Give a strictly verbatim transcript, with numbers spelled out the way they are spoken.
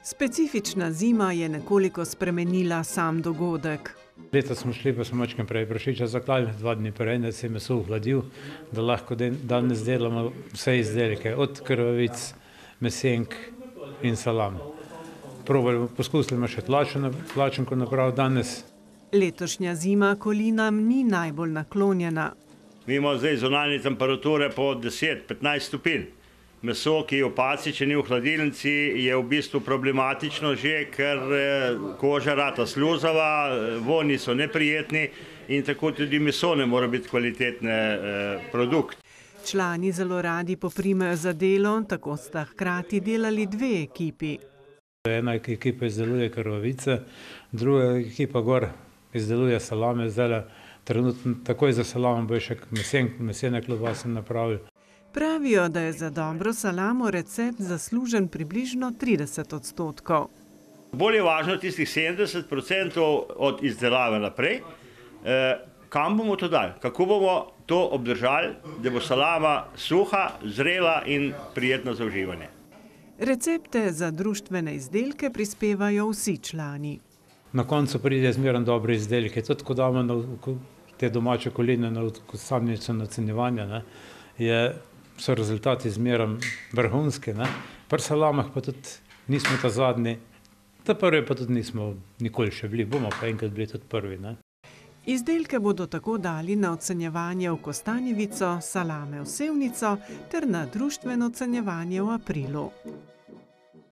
Specifična zima je nekoliko spremenila sam dogodek. Letos smo šli, pa smo mačkam prej prašiča zaklali, dva dni prej, da se je meso ohladil, da lahko danes delamo vse izdelke, od krvavic, mesenk in salam. Probali, poskusili smo še tlačenko napraviti danes. Letošnja zima kolinam ni najbolj naklonjena. Mi imamo zdaj zunanje temperature po deset do petnajst stopinj. Meso, ki je v paci, če ni v hladilnici, je v bistvu problematično že, ker koža rata sluzava, vonji so neprijetni in tako tudi meso ne mora biti kvalitetne produkt. Člani zelo radi poprimejo za delo, tako sta hkrati delali dve ekipi. Ena ekipa izdeluje krvavice, druga ekipa gor izdeluje salame, zdaj trenutno takoj za salamo bo še mesene klobase napravili. Pravijo, da je za dobro salamo recept zaslužen približno trideset odstotkov. Bolj je važno tistih sedemdeset procentov od izdelave naprej. Kam bomo to dali? Kako bomo to obdržali, da bo salama suha, zrela in prijetna za uživanje? Recepte za društvene izdelke prispevajo vsi člani. Na koncu pride zmeraj dobre izdelke. Tudi ko damo na te domače koline na samnico nacenjevanja, so rezultati zmeraj vrhunski. Pri salamah pa tudi nismo ta zadnji, ta prvi pa tudi nismo nikoli še bili, bomo pa enkrat bili tudi prvi. Izdelke bodo tako dali na ocenjevanje v Kostanjevico, salame v Sevnico ter na društveno ocenjevanje v aprilu.